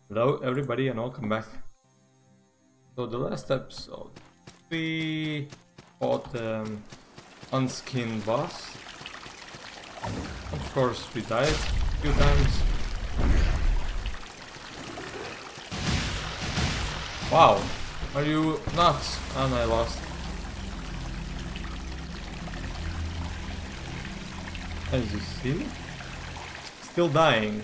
Hello everybody and welcome back. So the last episode we fought unskinned boss. Of course we died a few times. Wow, are you nuts? And I lost. As you see, still dying.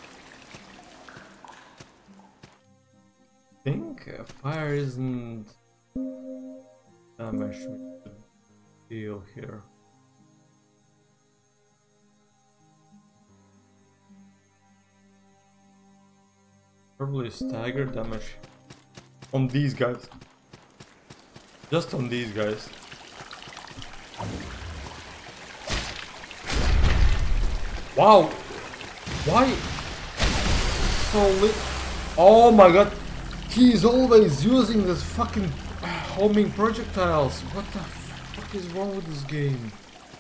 I think fire isn't damage we should deal here. Probably stagger damage on these guys. Just on these guys. Wow! Why so lit? Oh my god! He's always using this fucking homing projectiles. What the fuck is wrong with this game?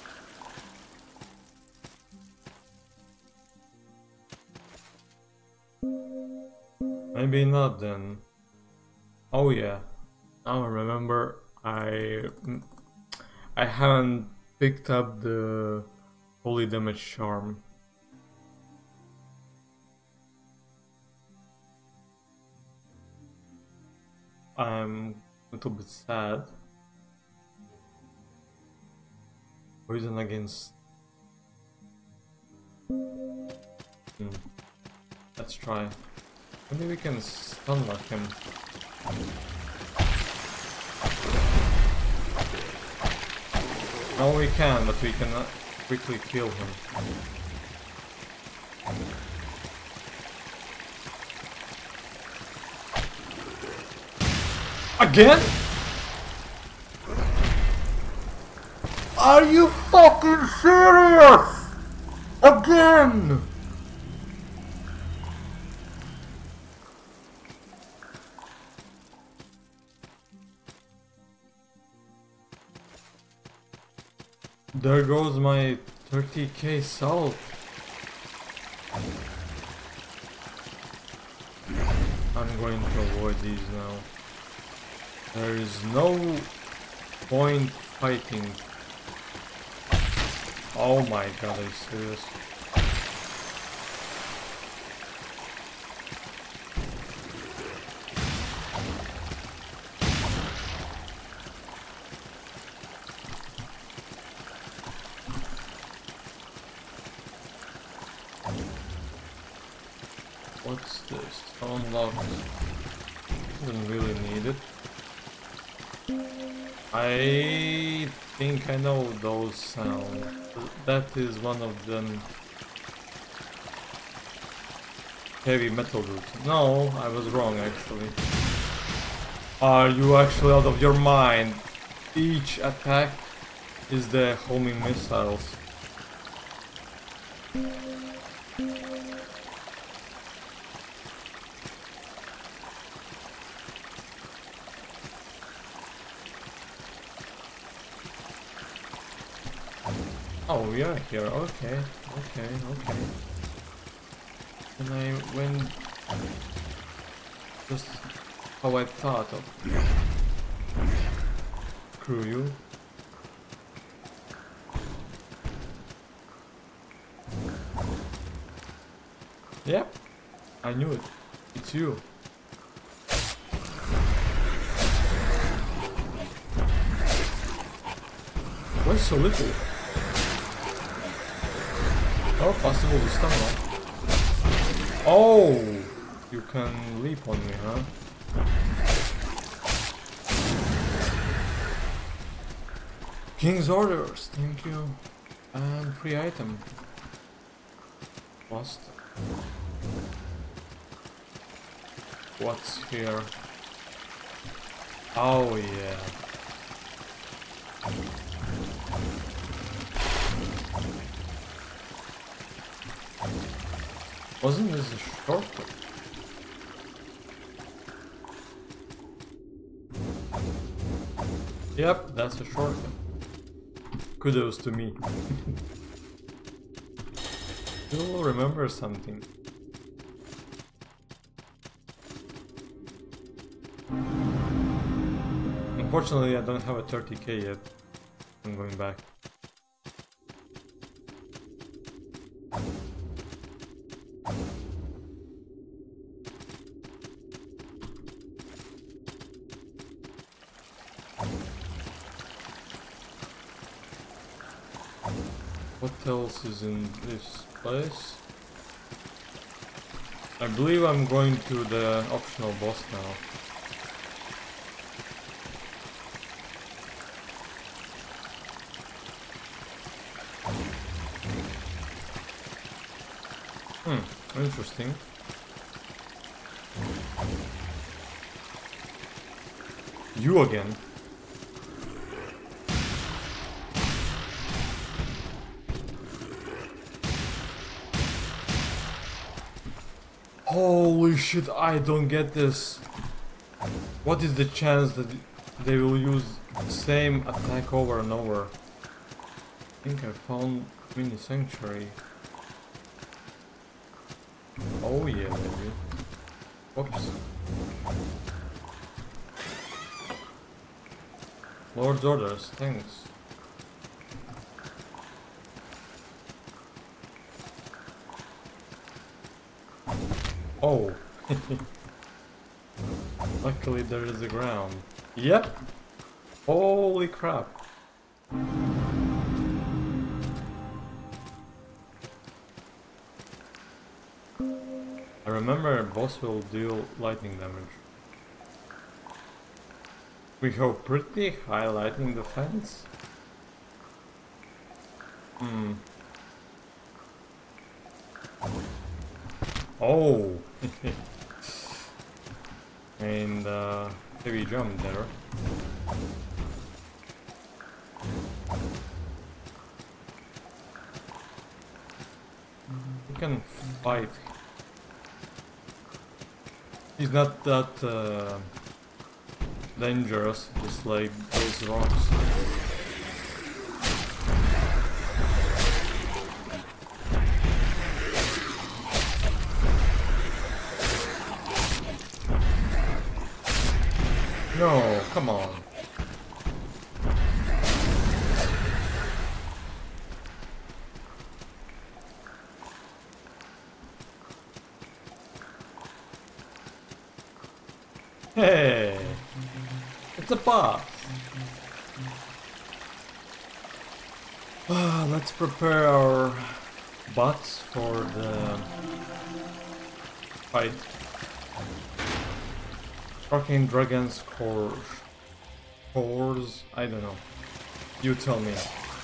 Maybe not then. Oh yeah. Now I remember I haven't picked up the holy damage charm. I'm a little bit sad. Poison against... Let's try. Maybe we can stun lock him. No, we can, but we cannot quickly kill him. Again? Are you fucking serious? Again? There goes my 30k salt. I'm going to avoid these now. There is no point fighting. Oh my god, are you serious? What's this? Unlocked. Didn't really need it. I think I know those sounds. That is one of them. Heavy metal root. No, I was wrong actually. Are you actually out of your mind? Each attack is the homing missiles. Oh, we are here. Okay. And I went just how I thought of. Screw you. Yep, I knew it. It's you. Why so little? Oh, possible to stun one. Oh, you can leap on me, huh? King's orders, thank you. And free item. Lost. What's here? Oh yeah. Wasn't this a shortcut? Yep, that's a shortcut. Kudos to me. You'll remember something. Unfortunately, I don't have a 30k yet. I'm going back. What else is in this place? I believe I'm going to the optional boss now. Interesting. You again. Holy shit, I don't get this. What is the chance that they will use the same attack over and over? I think I found mini sanctuary. Oh yeah, maybe. Oops. Lord's orders, thanks. Oh. Luckily there is a ground. Yep. Holy crap. I remember boss will deal lightning damage. We have pretty high lightning defense. Oh! And heavy jump there. You can fight. He's not that dangerous, just like those rocks. No, come on. Hey, it's a boss. Let's prepare our butts for the fight. Arcane Dragon's cores, I don't know. You tell me.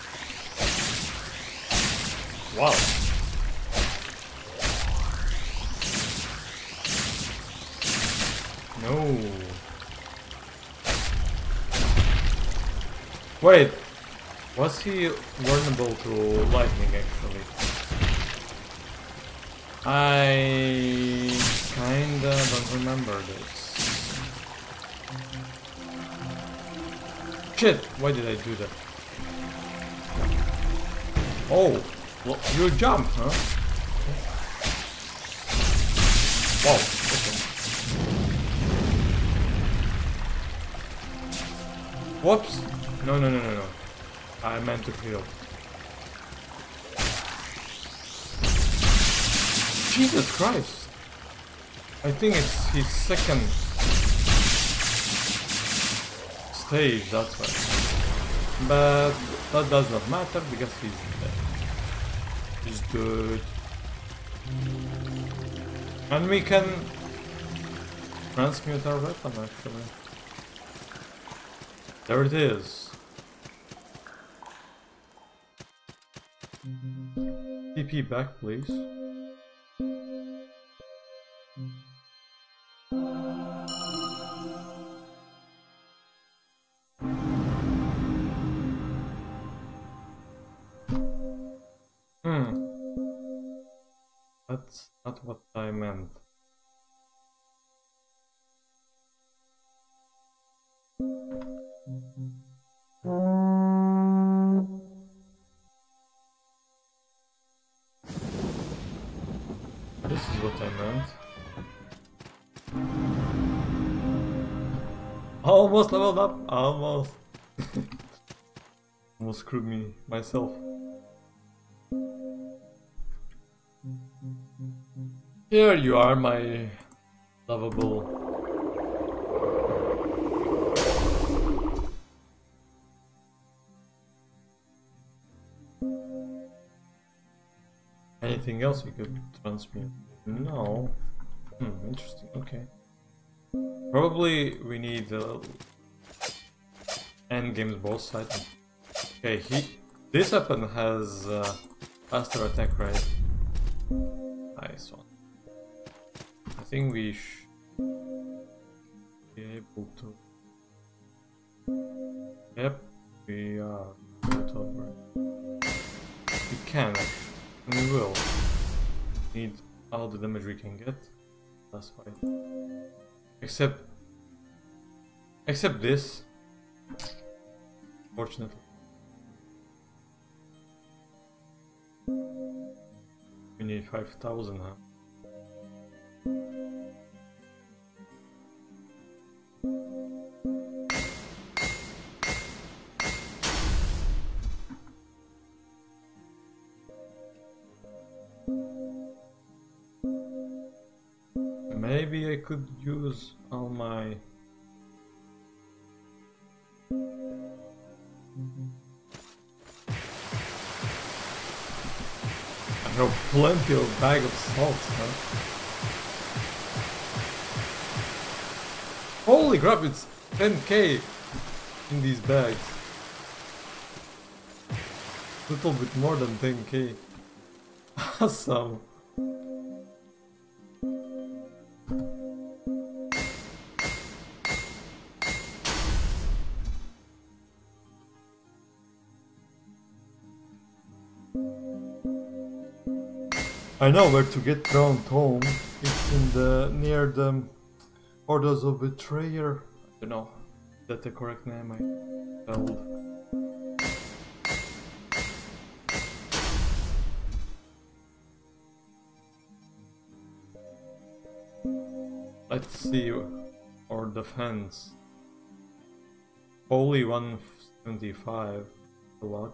Wow. No. Wait. Was he vulnerable to lightning actually? I kinda don't remember this. Shit! Why did I do that? Oh! Well, you jumped, huh? Wow, okay. Whoops! No, no, no, no, no. I meant to heal. Jesus Christ! I think it's his second stage, that's right. But that does not matter because he's dead. He's good. And we can transmute our weapon actually. There it is. TP back, please. That's not what I meant. This is what I meant. Almost leveled up, almost. Almost screwed me myself. Here you are, my lovable. Anything else we could transmit? No. Interesting, okay. Probably we need endgame's boss item. Okay, this weapon has faster attack rate. Nice one. I think we should be able to. Yep, we are able to upgrade. We can actually. And we will need all the damage we can get. That's fine. Except this. Fortunately. We need 5,000, huh? Maybe I could use all my... I have plenty of bag of salts, huh? Holy crap, it's 10k in these bags. Little bit more than 10k. Awesome. I know where to get Crown Tome. It's in the near the Orders of Betrayer. I don't know. Is that the correct name I spelled? Let's see our defense. Holy 175. A lot.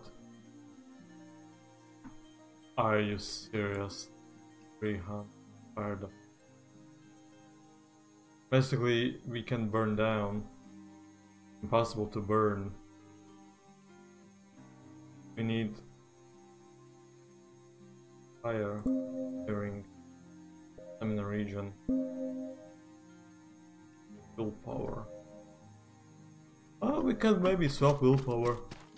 Are you serious? 300 fired. Basically, we can burn down. Impossible to burn. We need fire during stamina region. Willpower. Oh, we can maybe swap willpower.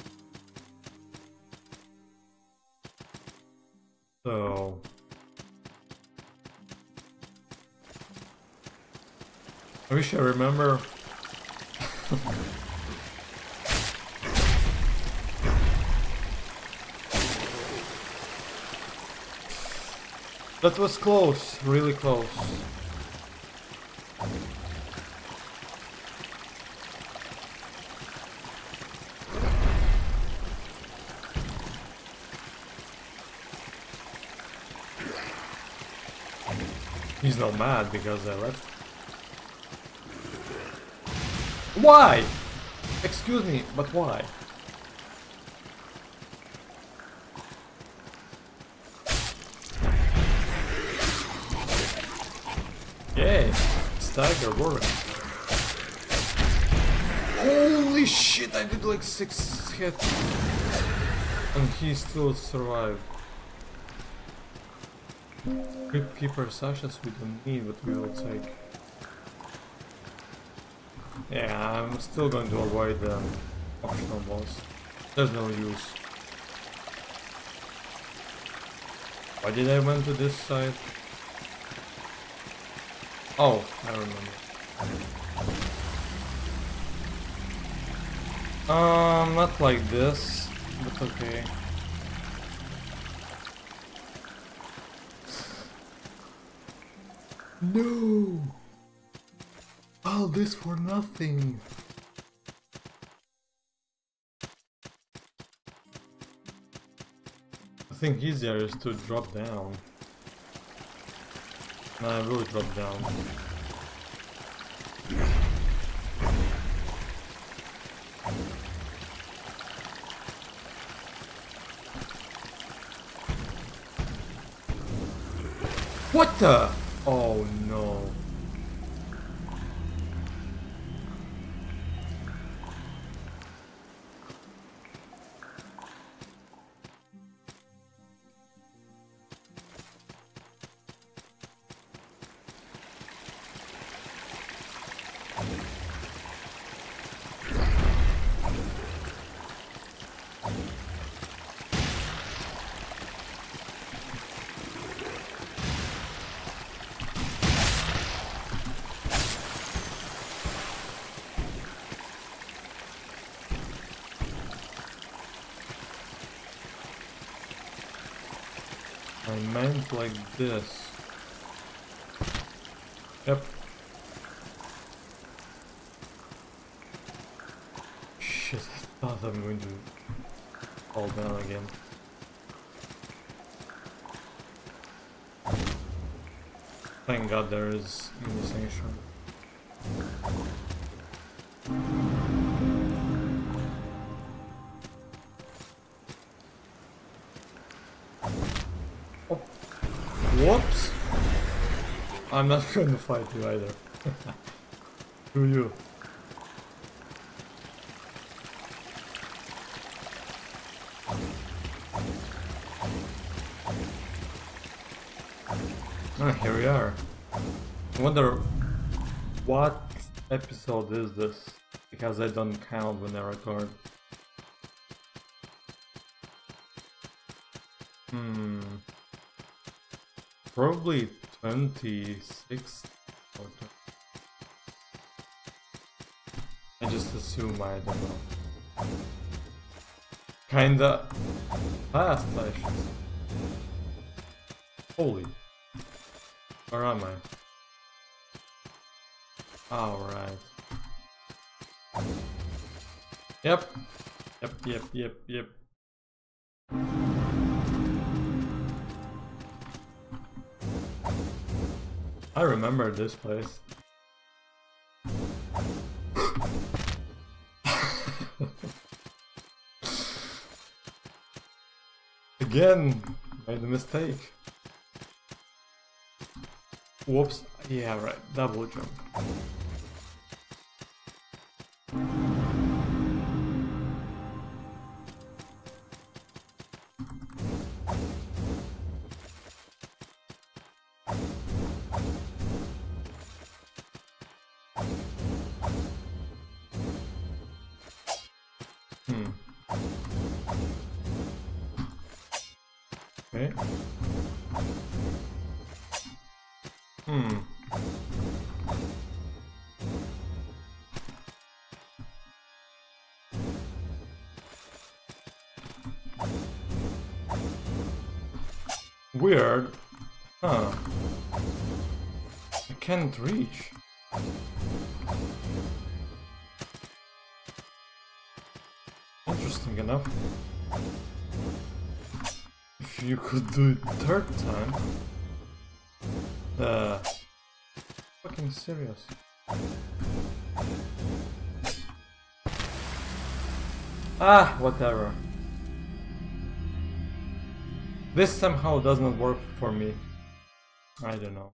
So I wish I remember. That was close, really close. He's not mad because I left. Why? Excuse me, but why? Yay, stagger warrior. Holy shit, I did like 6 hits. And he still survived. Crypt Keeper Sashas we don't need, but we will take. Yeah, I'm still going to avoid the optional boss. There's no use. Why did I went to this side? Oh, I remember. Not like this, but okay. No! All this for nothing! I think easier is to drop down. No, I will drop down. What the? Oh no. I meant like this. Yep. Shit, I thought I'm going to fall down again. Thank God there is initiation. Oh. Whoops! I'm not going to fight you either. Who you? Ah, here we are. I wonder what episode is this, because I don't count when I record. Probably 26. I just assume, I don't know. Kinda fast, I should say. Holy. Where am I? Alright. Yep. Yep. I remember this place. Again, made a mistake. Whoops. Yeah, right. Double jump. Okay. Weird. Huh. I can't reach. Interesting enough. If you could do it third time. Fucking serious. Ah, whatever. This somehow does not work for me. I don't know.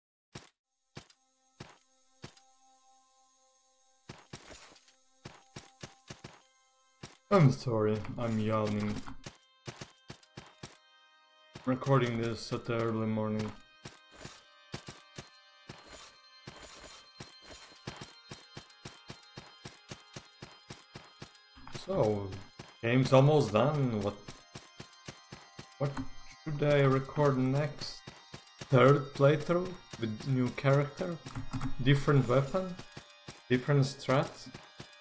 I'm sorry, I'm yawning. Recording this at the early morning. So, game's almost done. What should I record next? Third playthrough with new character, different weapon, different strats.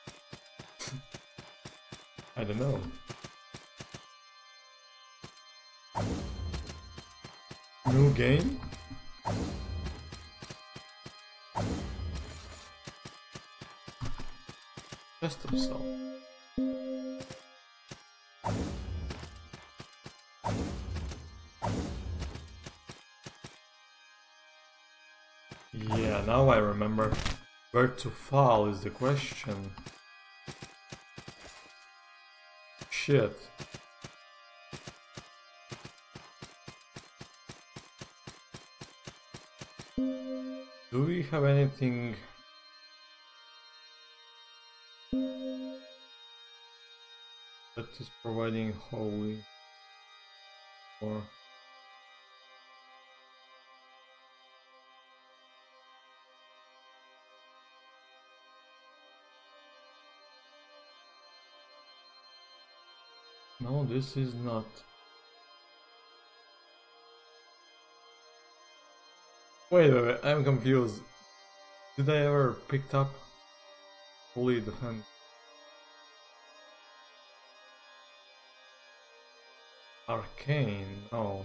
I don't know. New game? Just so. Yeah, now I remember. Where to fall is the question. Shit. Do we have anything that is providing holy or no, this is not. Wait, I'm confused. Did I ever picked up holy defense? Arcane, no.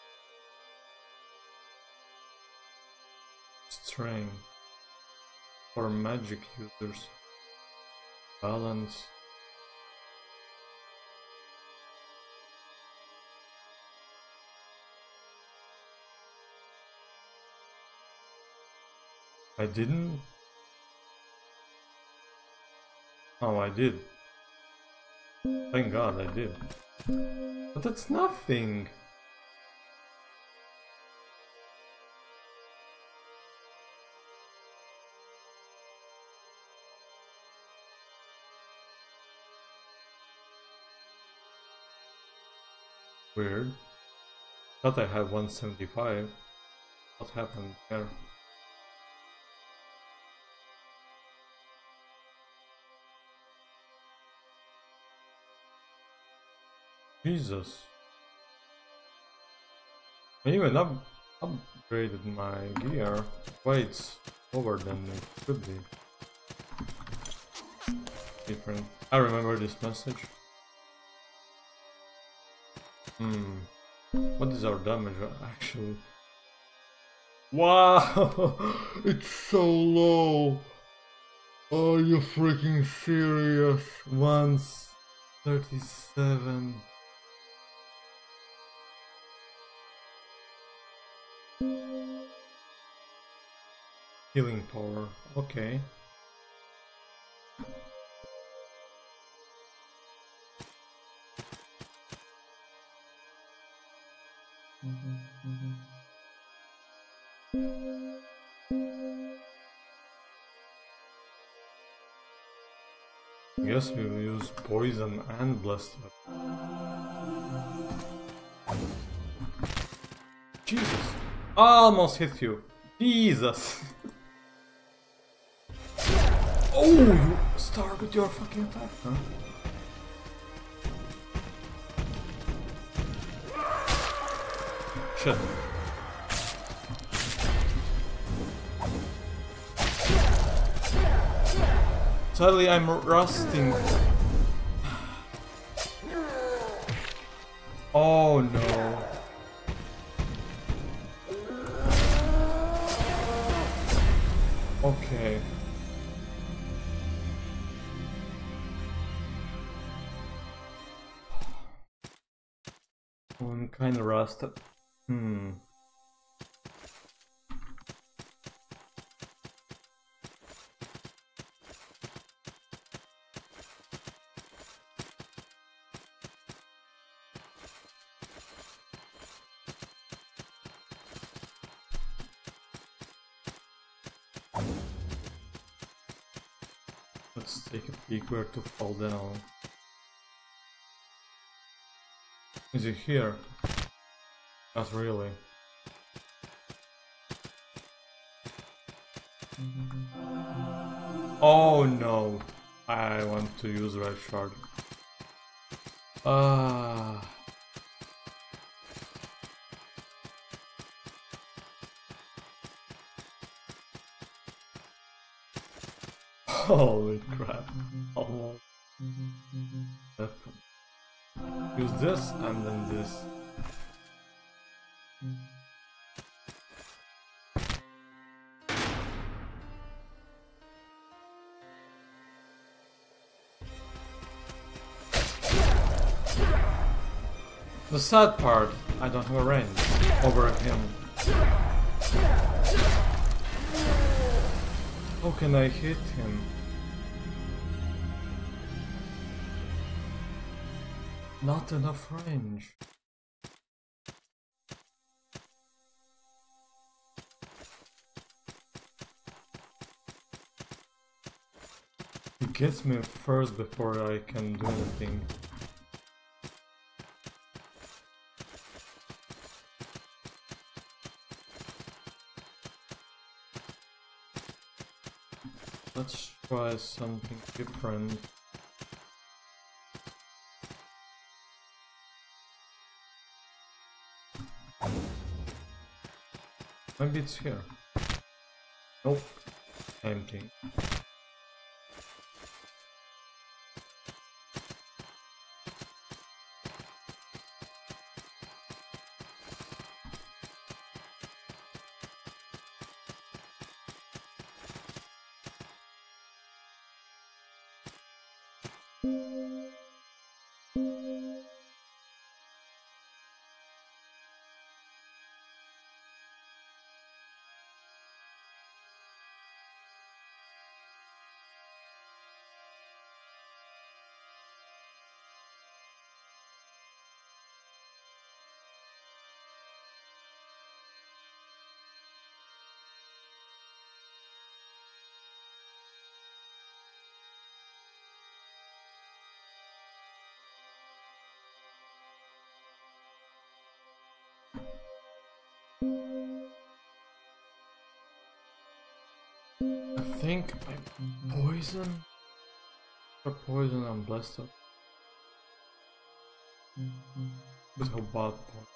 Strength for magic users. Balance. I didn't? Oh, I did. Thank God I did. But that's nothing. Weird. Thought I had 175. What happened there? Jesus. I even upgraded my gear. Why it's lower than it could be. Different. I remember this message. What is our damage actually? Wow! It's so low! Are you freaking serious? 137. Healing power, okay. Guess we'll use poison and blessed weapon. Jesus! I almost hit you! Jesus! Oh, you start with your fucking attack, huh? Shit. Sadly, I'm rusting. Oh no. Okay. Oh, I'm kinda rusted. Let's take a peek where to fall down. Is it here? Not really. Oh no! I want to use red shard. Holy crap. Almost. Use this and then this. The sad part, I don't have a range over him. How can I hit him? Not enough range. gets me first before I can do anything. Let's try something different. Maybe it's here. Nope. Empty. I think I'm poison. For poison, I'm blessed up. But how bad poison?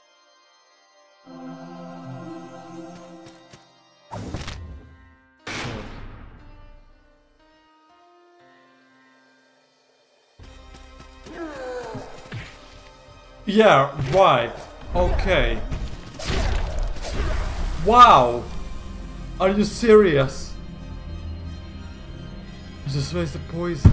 Yeah, right. Okay. Wow! Are you serious? You just wasted poison.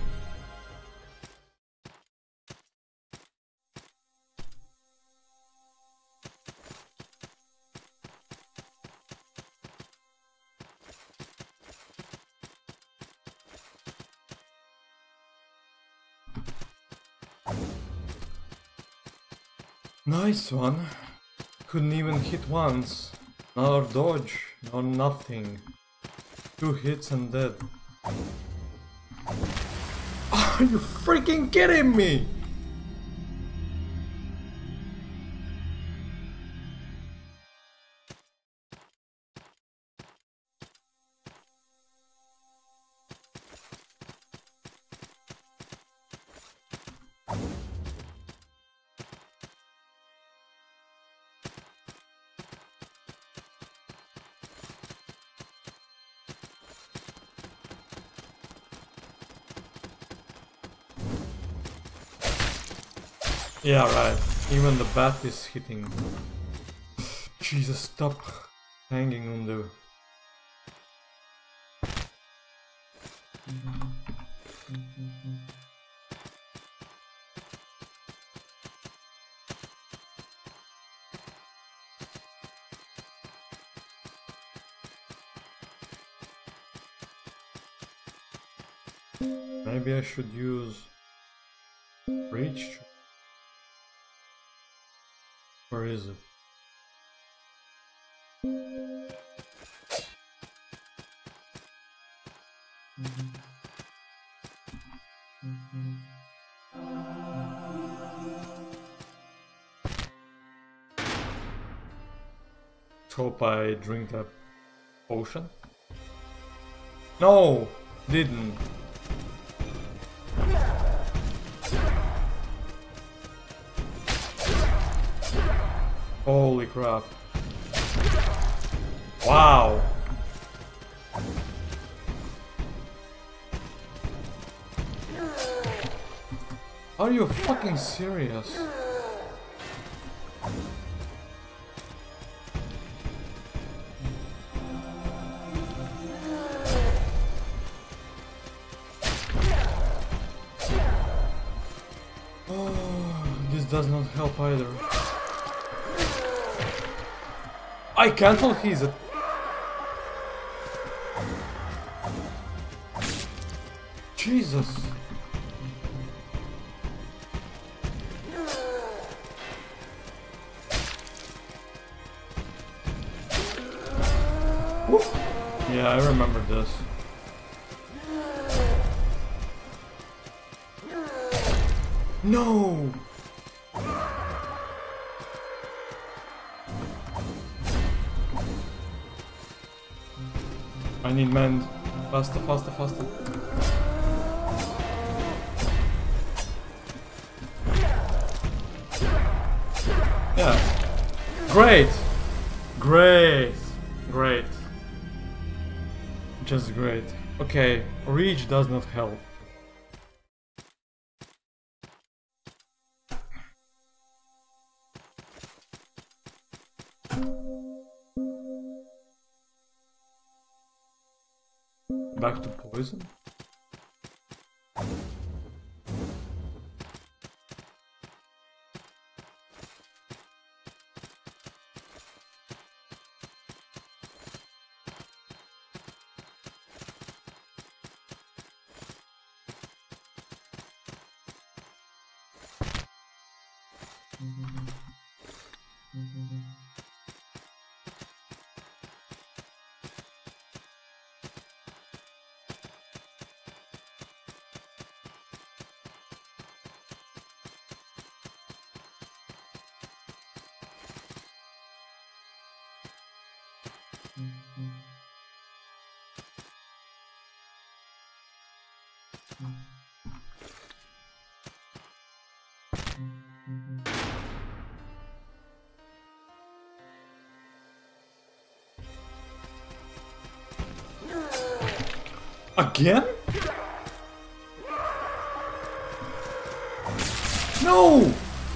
Nice one. Couldn't even hit once. Nor dodge, nor nothing. 2 hits and dead. Are you freaking kidding me? Yeah, right. Even the bat is hitting. Jesus, stop hanging on the... Maybe I should use reach. Where is it? Hope I drink that potion. No, didn't. Holy crap. Wow. Are you fucking serious? Oh, this does not help either. I cancel his. Jesus. Yeah, I remember this. No! I need mend. Faster, faster, faster. Yeah. Great! Great! Great. Just great. Okay, reach does not help. Back to poison? Again? No!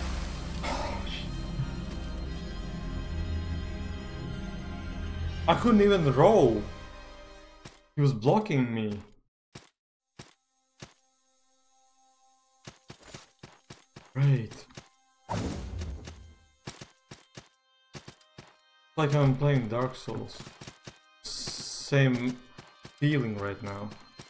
I couldn't even roll. He was blocking me. Great. Like I'm playing Dark Souls. Same feeling right now.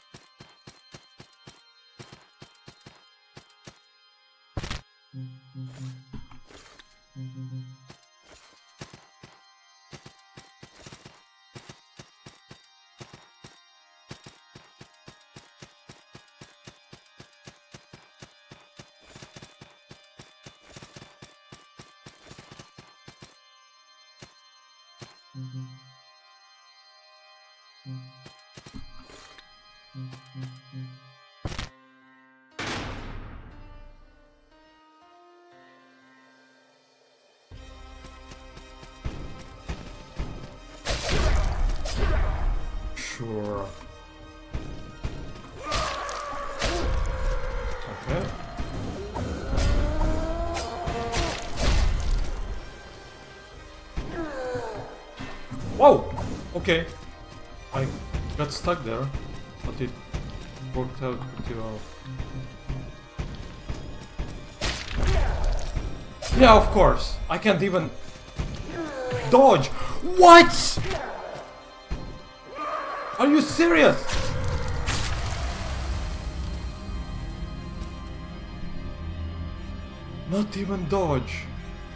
Sure. Okay. Whoa! Okay. I got stuck there, but it worked out pretty well. Yeah, of course. I can't even dodge. What? Are you serious? Not even dodge.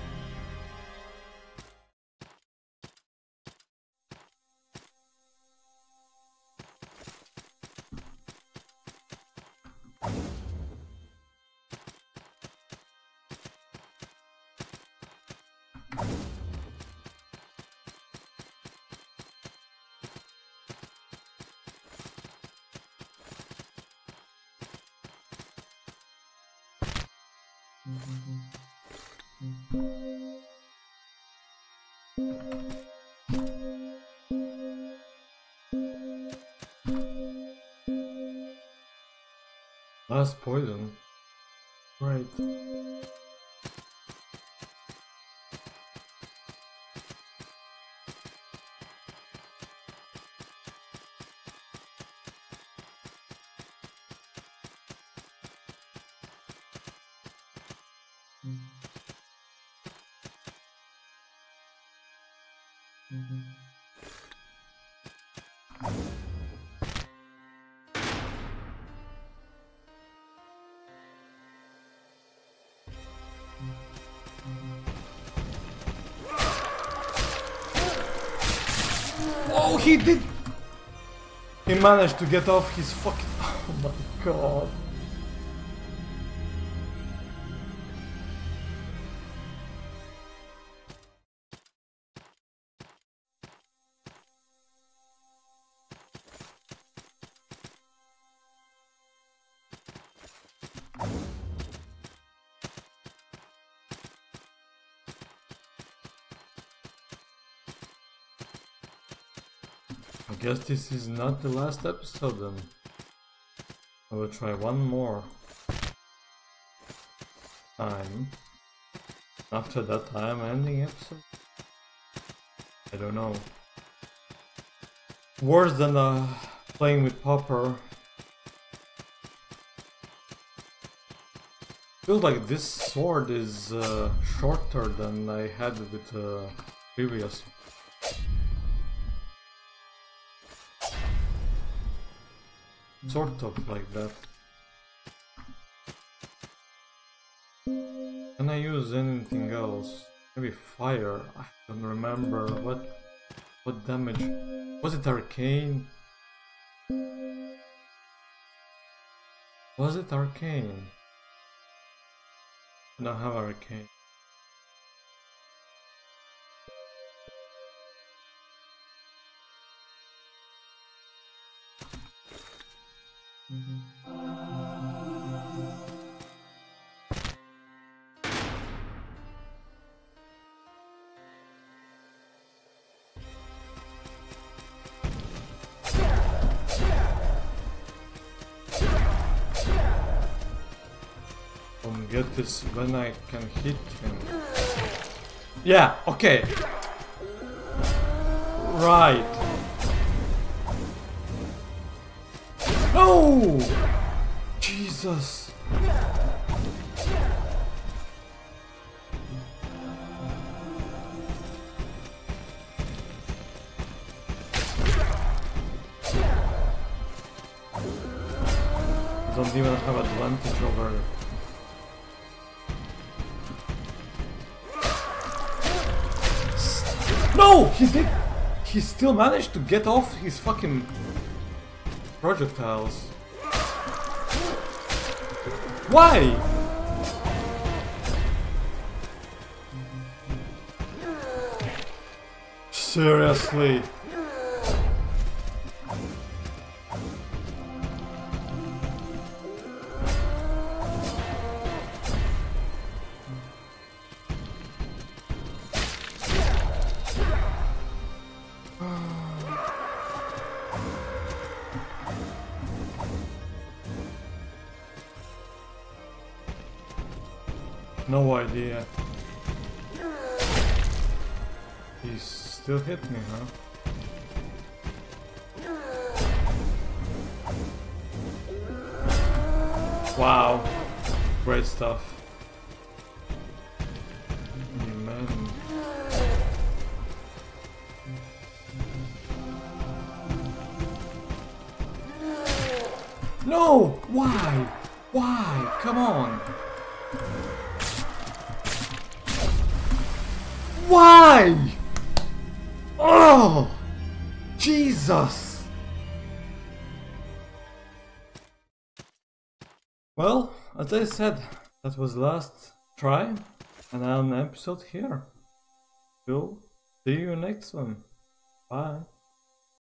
Last poison. Right. Oh, he did! He managed to get off his fucking... Oh my god. Guess this is not the last episode then. I will try one more time. After that I'm ending episode? I don't know. Worse than playing with Popper. Feels like this sword is shorter than I had with previous. Sort of like that. Can I use anything else? Maybe fire? I don't remember what damage. Was it arcane? Was it arcane? I don't have arcane. Get this when I can hit him. Yeah, okay. Right. No! Jesus. Don't even have advantage over it. No! He did! He still managed to get off his fucking projectiles. Why? Seriously? No idea. He still hit me, huh? Wow. Great stuff. Amen. No! Why? Why? Come on! Why? Oh! Jesus! Well, as I said, that was last try, and I'm an episode here. So, see you next one. Bye.